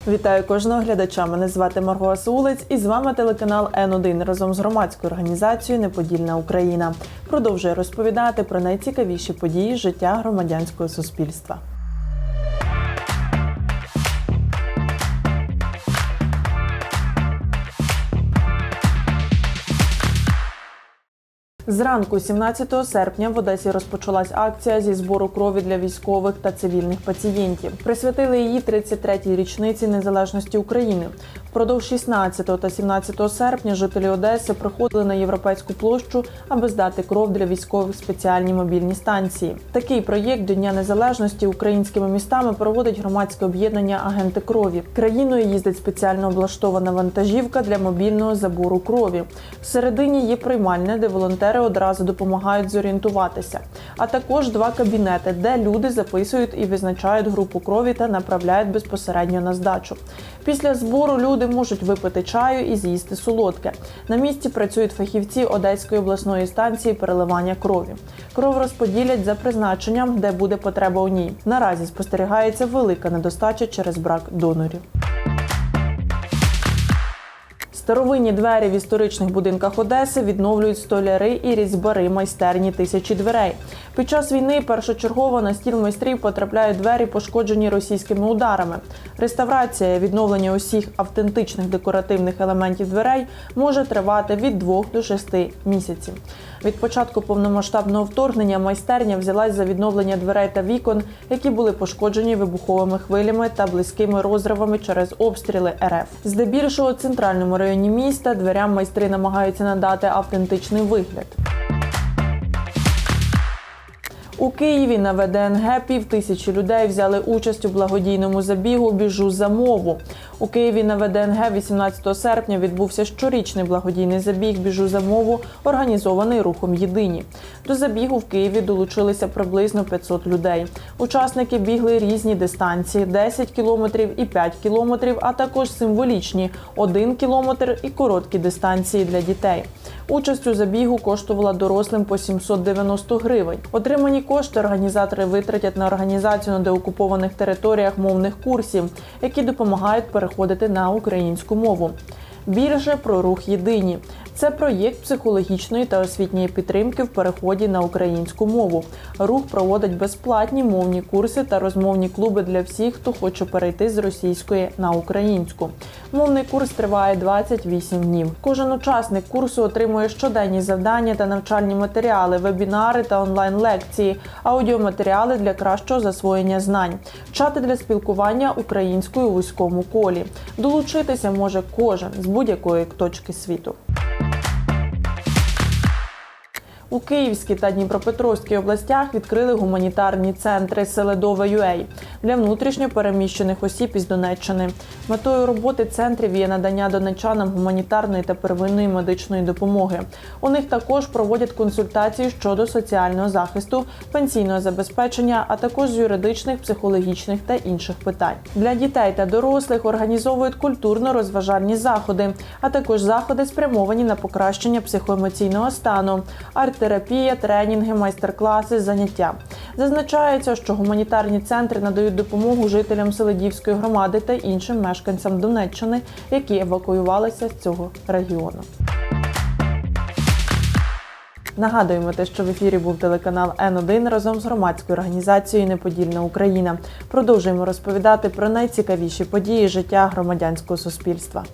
Вітаю кожного глядача. Мене звати Марго Асаулець і з вами телеканал Н1 разом з громадською організацією «Неподільна Україна». Продовжує розповідати про найцікавіші події життя громадянського суспільства. Зранку 17 серпня в Одесі розпочалась акція зі збору крові для військових та цивільних пацієнтів. Присвятили її 33-й річниці незалежності України. Впродовж 16 та 17 серпня жителі Одеси приходили на Європейську площу, аби здати кров для військових в спеціальні мобільні станції. Такий проєкт до Дня Незалежності українськими містами проводить громадське об'єднання «Агенти крові». Країною їздить спеціально облаштована вантажівка для мобільного забору крові. Всередині є приймальня, де волонтери одразу допомагають зорієнтуватися. А також 2 кабінети, де люди записують і визначають групу крові та направляють безпосередньо на здачу. Після збору люди можуть випити чаю і з'їсти солодке. На місці працюють фахівці Одеської обласної станції переливання крові. Кров розподілять за призначенням, де буде потреба у ній. Наразі спостерігається велика недостача через брак донорів. Старовинні двері в історичних будинках Одеси відновлюють столяри і різьбари майстерні «1000 дверей». Під час війни першочергово на стіл майстрів потрапляють двері, пошкоджені російськими ударами. Реставрація, відновлення усіх автентичних декоративних елементів дверей може тривати від 2 до 6 місяців. Від початку повномасштабного вторгнення майстерня взялась за відновлення дверей та вікон, які були пошкоджені вибуховими хвилями та близькими розривами через обстріли РФ. Здебільшого у центральному районі міста дверям майстри намагаються надати автентичний вигляд. У Києві на ВДНГ 5000 людей взяли участь у благодійному забігу «Біжу за мову». У Києві на ВДНГ 18 серпня відбувся щорічний благодійний забіг «Біжу за мову», організований рухом «Єдині». До забігу в Києві долучилися приблизно 500 людей. Учасники бігли різні дистанції – 10 кілометрів і 5 кілометрів, а також символічні – 1 кілометр і короткі дистанції для дітей. Участь у забігу коштувала дорослим по 790 гривень. Отримані кошти організатори витратять на організацію на деокупованих територіях мовних курсів, які допомагають переходити на українську мову. Більше про рух «Єдині». Це проєкт психологічної та освітньої підтримки в переході на українську мову. Рух проводить безплатні мовні курси та розмовні клуби для всіх, хто хоче перейти з російської на українську. Мовний курс триває 28 днів. Кожен учасник курсу отримує щоденні завдання та навчальні матеріали, вебінари та онлайн-лекції, аудіоматеріали для кращого засвоєння знань, чати для спілкування українською у вузькому колі. Долучитися може кожен з будь-якої точки світу. У Київській та Дніпропетровській областях відкрили гуманітарні центри «Селидове.ua» для внутрішньо переміщених осіб із Донеччини. Метою роботи центрів є надання донеччанам гуманітарної та первинної медичної допомоги. У них також проводять консультації щодо соціального захисту, пенсійного забезпечення, а також з юридичних, психологічних та інших питань. Для дітей та дорослих організовують культурно-розважальні заходи, а також заходи, спрямовані на покращення психоемоційного стану, арт-терапія, тренінги, майстер-класи, заняття. Зазначається, що гуманітарні центри надають допомогу жителям Селидівської громади та іншим мешканцям Донеччини, які евакуювалися з цього регіону. Нагадуємо те, що в ефірі був телеканал Н1 разом з громадською організацією «Неподільна Україна». Продовжуємо розповідати про найцікавіші події життя громадянського суспільства.